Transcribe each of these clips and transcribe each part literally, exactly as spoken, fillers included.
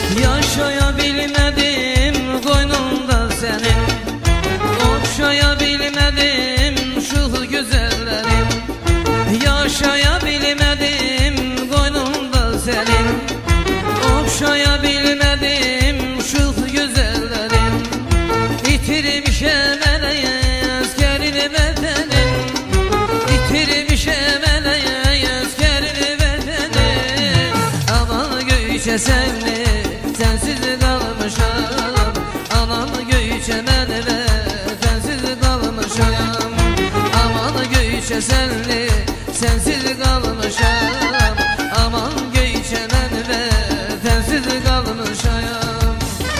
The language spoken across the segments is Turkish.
Yaşayabilmedim koynumda senin, okşayabilmedim şu güzellerin. Yaşayabilmedim koynumda senin, okşayabilmedim şu güzellerin. İtirmiş emeleye eskerini vetenin, İtirmiş emeleye eskerini vetenin. Aman Göyçe sevni sensiz kalmışam, aman Göyçe ben ve sensiz kalmışam. Aman Göyçe senli sensiz kalmışam, aman Göyçe ben ve sensiz kalmışam.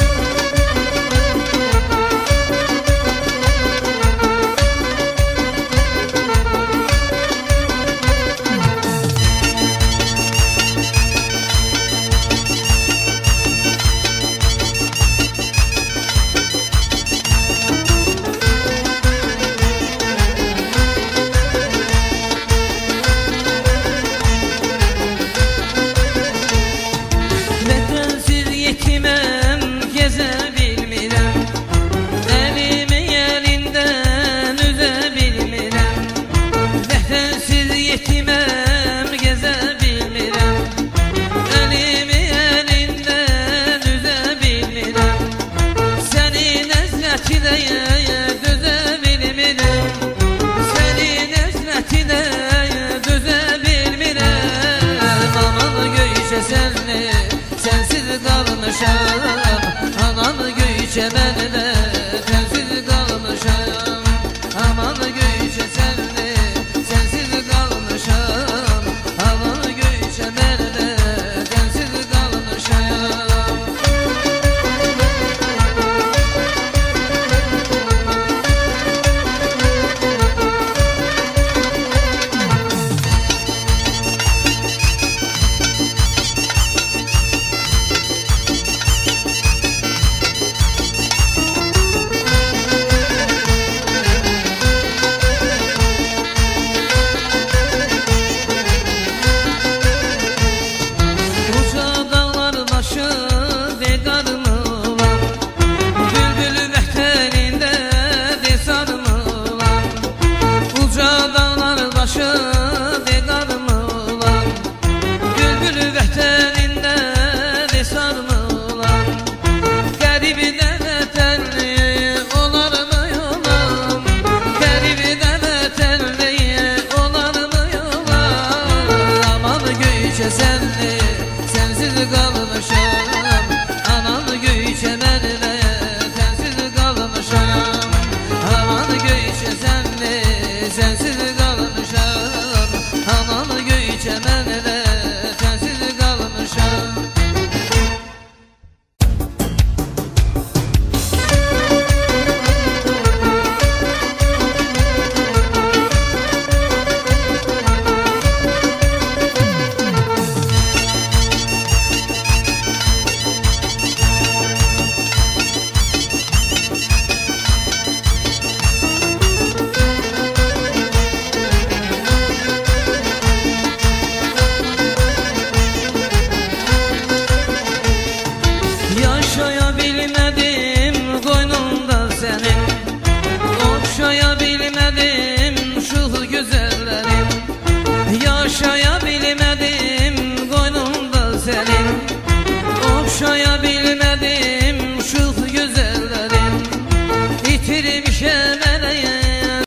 Yetimem gezebilmirem, elimi elinden üzebilmirem. Vətənsiz yetimem gezebilmirem, elimi elinden üzebilmirem. Senin əzlətinə dözəbilmirəm, senin əzlətinə dözəbilmirəm. Aman Göyçe senli sensiz kalmışam, aman Göyçe ben de sensiz kalmışam. Aman Göyçe senli sensiz kalmışam, aman Göyçe ben de sensiz kalmışam. Bekarım